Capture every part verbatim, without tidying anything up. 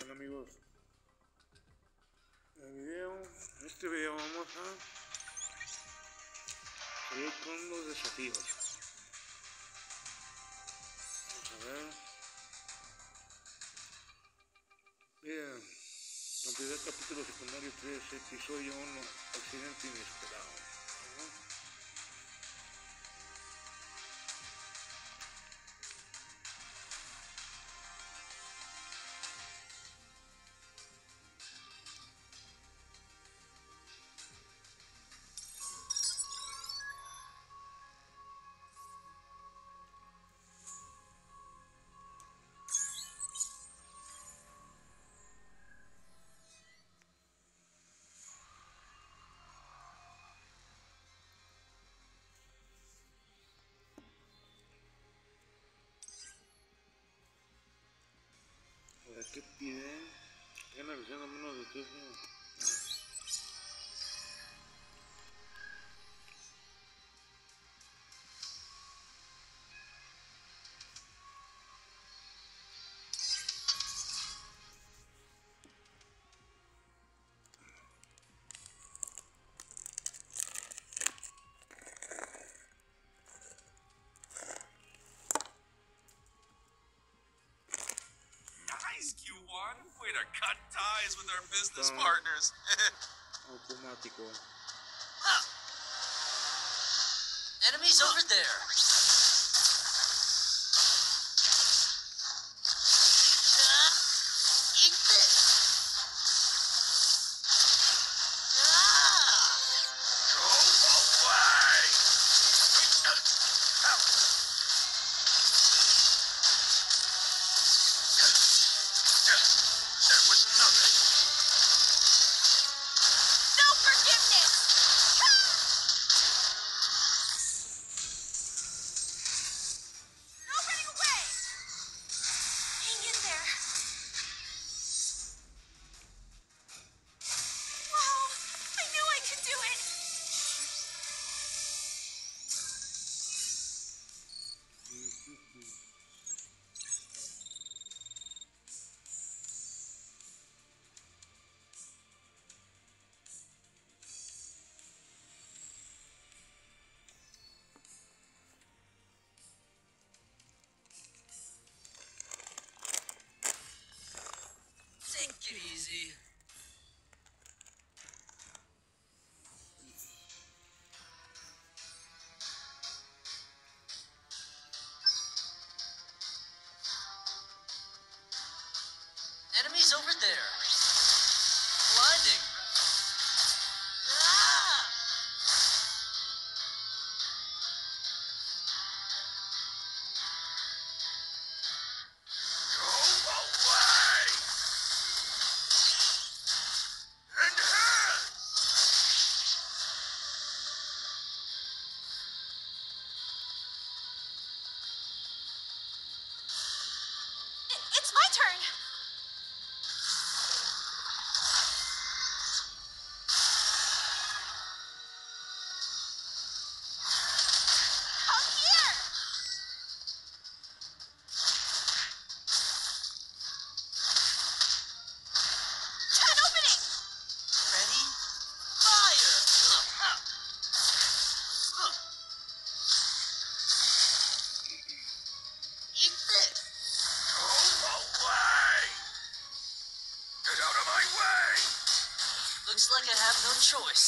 Bueno amigos, el video, en este video vamos a seguir con los desafíos. Vamos a ver. Bien, completar capítulo secundario tres, episodio uno, accidente inesperado. ¿No? Ahora, ¿qué piden? Gana recién menos de tres años. Q one, way to cut ties with our business partners. Automático. Huh. Enemies over there. Uh, eat this. Ah. Go away! That was nothing. No forgiveness! No running away! Hang in there. Wow, I knew I could do it. Take it easy. Enemies over there. Blinding. Ah! Go away! Enhance! I- It's my turn. Come here. An opening. Ready? Fire! Eat this. Go away! Get out of my way! Looks like I have no choice.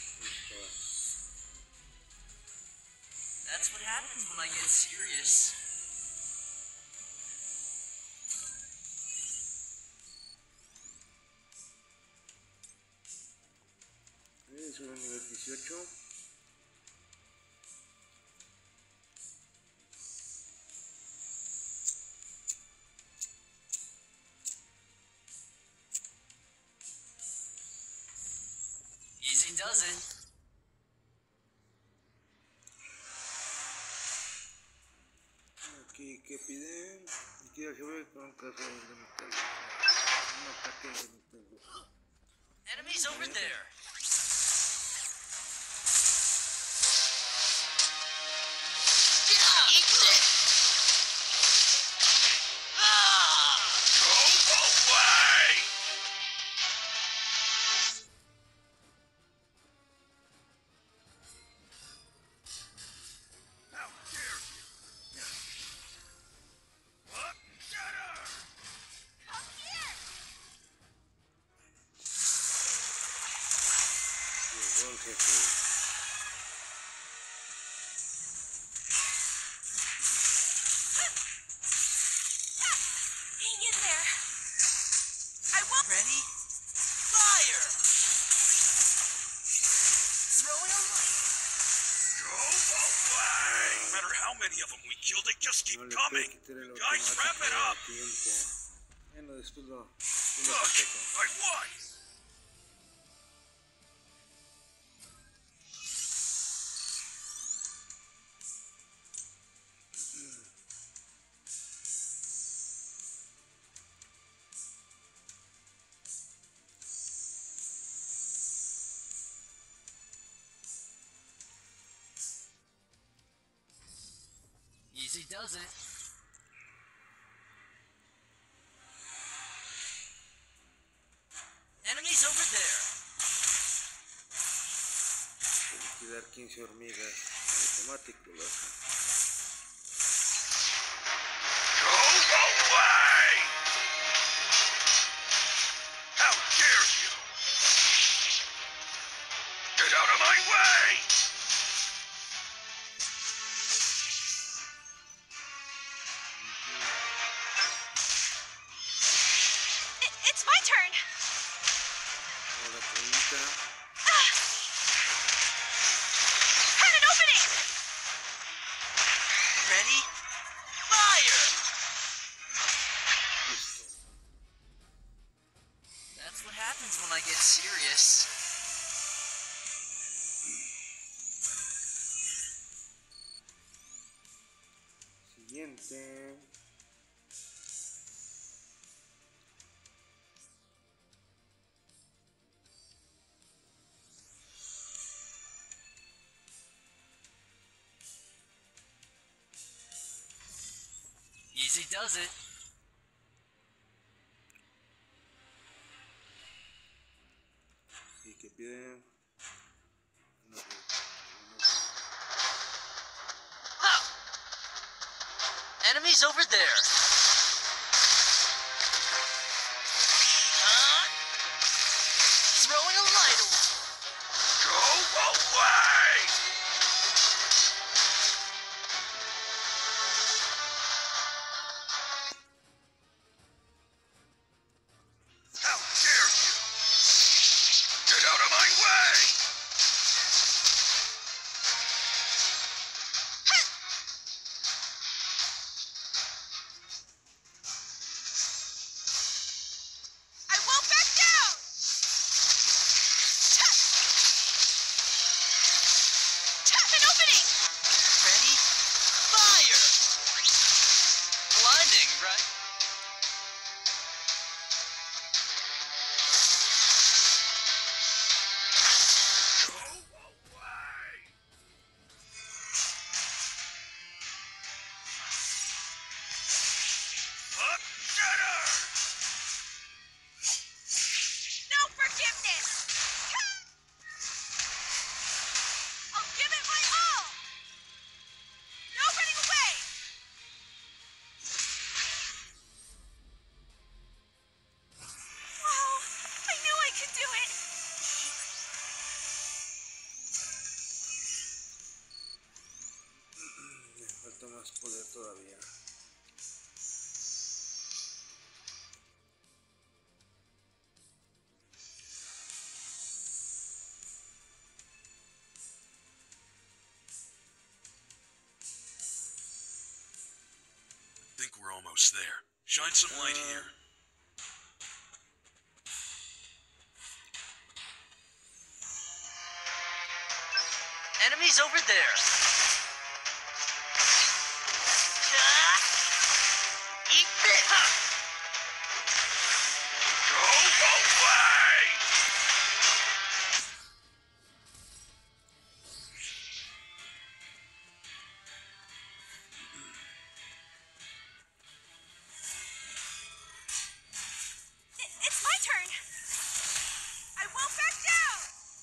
That's what happens when I get serious. Es el nivel dieciocho. Easy does it. Aquí, ¿qué piden? Quiero saber con caso de metal. Un ataque de metal. Enemies over there. Yeah, eat this. Ah! Go away! jefe. Hang in there. I won't. Ready? Fire! Throwing a light. Go away! No matter how many of them we kill, they just keep No le coming. puedes quitar el Guys, wrap automático it a up. tiempo. Bueno, después lo, después lo Look, completo. like what? Easy does it. Enemies over there. Liquidar quince hormigas. Automático lo hace. Go away! How dare you! Get out of my way! It, it's my turn. Ahora treinta. Ah! Had an opening. Ready? Fire! Listo. That's what happens when I get serious. Siguiente. Easy does it. Y que piden. No, no, Huh. Enemies over there. Huh? Throwing a light. Go away! How dare you! Get out of my way! I won't back down. Tap. Tap an opening. Ready? Fire! Blinding, right? Go away! Up, get her! No forgiveness. I'll give it my all. No running away. Wow, I knew I could do it. me falta más poder todavía. Think we're almost there. Shine some light here. Enemies over there. Ah! Eat this. Go away! It, it's my turn. I won't back down.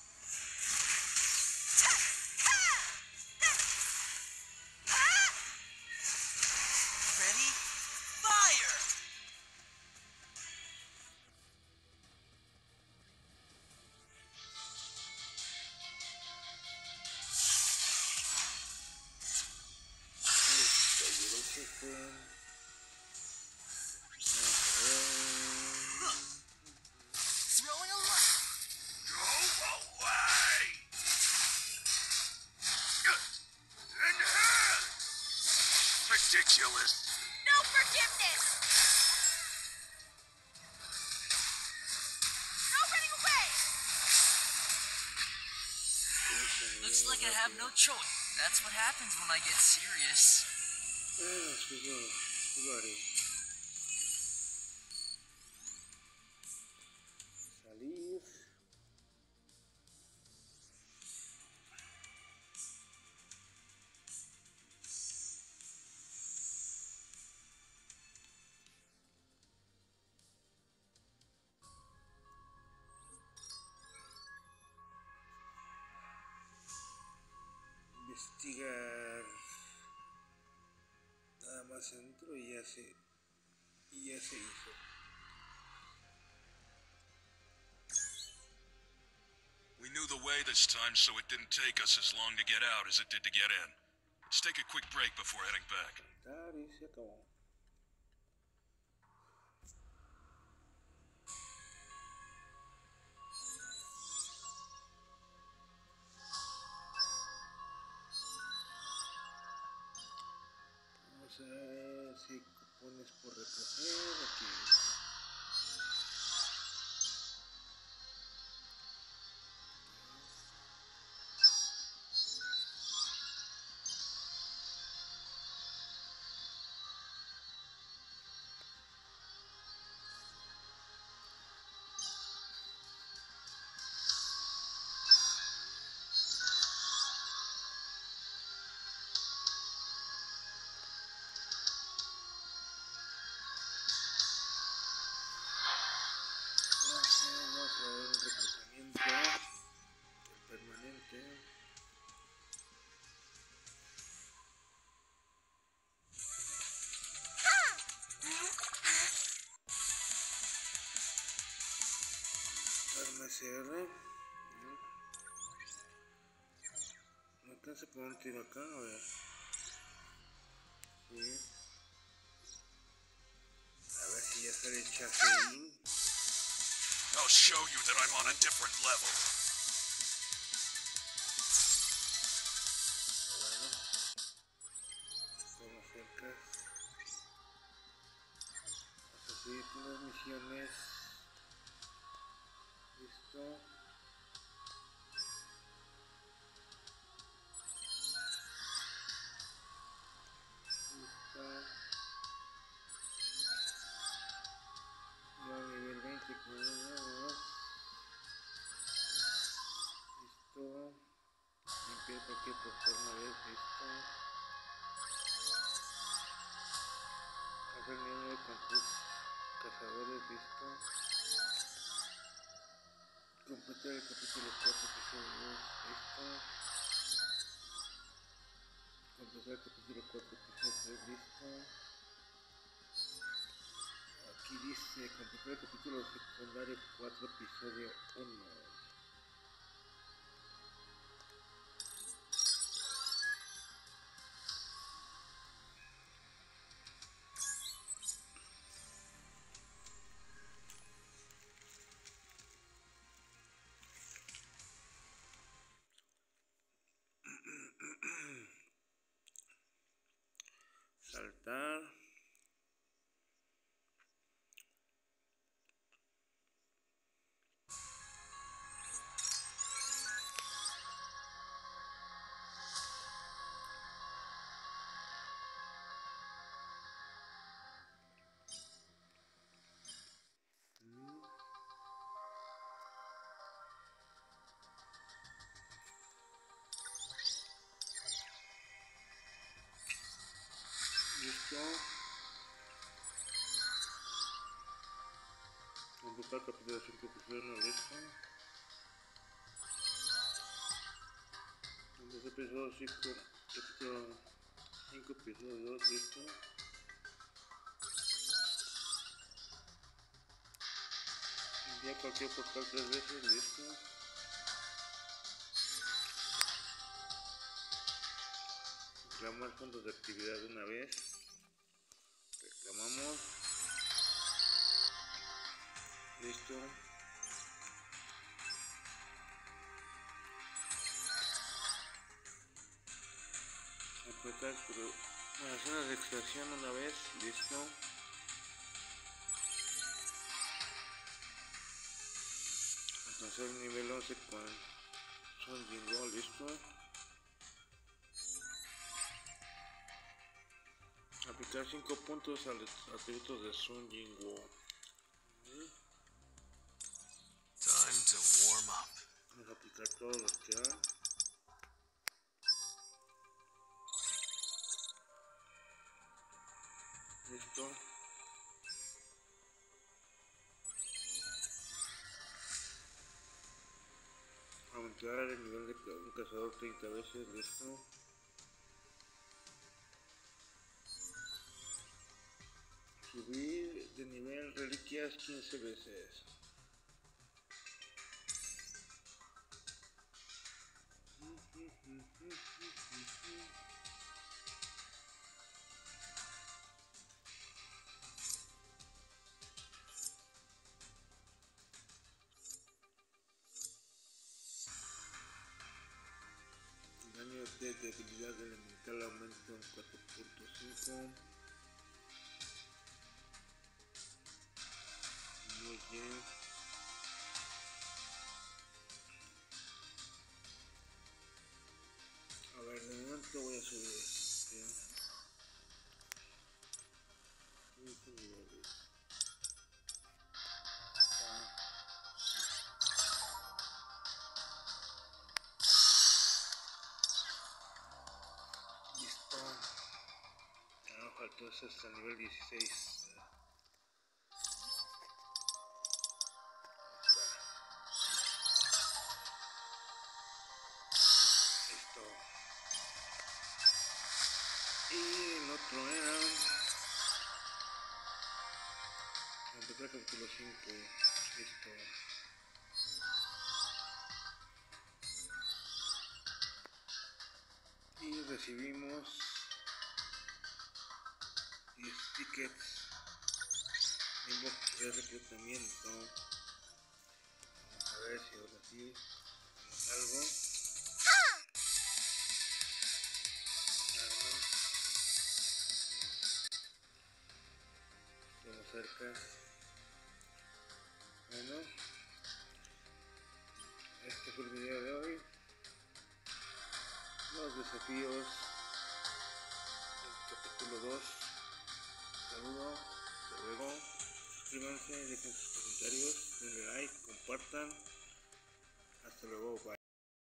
Ta- ha! Ha! Ha! Ready? Fire! ridiculous. No forgiveness! No running away! Looks like I have no choice. That's what happens when I get serious. Ah, sí, yo, sí lo haré. Salir. Investigar. Nada más entro y ya se, y ya se hizo. We knew the way this time, so it didn't take us as long to get out as it did to get in. Let's take a quick break before heading back. Cantar y se acabó. Vamos a ver si hay cupones por recoger aquí. Vamos a ver un reclutamiento permanente. Arma S R. No alcanza a poner un tiro acá, a ver. Sí. A ver si ya sale el chafeín. I'll show you that I'm on a different level. Bueno, estamos cerca. Vamos a seguir con las misiones. Listo. Listo. Ya nivel veinte con uno. Listo. Limpiar cualquier portal una vez. Listo. Hacer nivel nueve con tus cazadores. Listo. Completar el capítulo cuatro, episodio dos. Listo. Completar el capítulo cuatro, episodio tres. Listo. Aquí dice completar el capítulo secundario cuatro, episodio uno. Saltar. Listo. Completar capítulo cinco, episodio uno. Listo. Completar episodio cinco, capítulo cinco, episodio dos. Listo. Envía cualquier portal tres veces. Listo. Reclamar fondos de actividad de una vez. Reclamamos. Listo. Completar Bueno, zona de extracción una vez, listo. Alcanzar el nivel once con Sun Jinwoo, listo. Aplicar cinco puntos a los atributos de Sun Jinwoo. Time to warm up. Vamos a aplicar todos los que hay. Listo. Aumentar el nivel de ca- un cazador treinta veces, listo. Subir de nivel reliquias quince veces. Daño de debilidad elemental aumenta en cuatro punto cinco. Muy bien. A ver, de momento voy a subir este. cinco niveles. Ah, listo. Ah, faltó eso hasta el nivel dieciséis. Listo. Y el otro era empezar capítulo cinco. Listo. Y recibimos diez tickets de reclutamiento. Vamos a ver si ahora sí tenemos algo. Arma. Estamos cerca. Bueno, este fue el video de hoy. Los desafíos del capítulo dos. Saludos, hasta luego. Suscríbanse, dejen sus comentarios, denle like, compartan. Hasta luego, bye.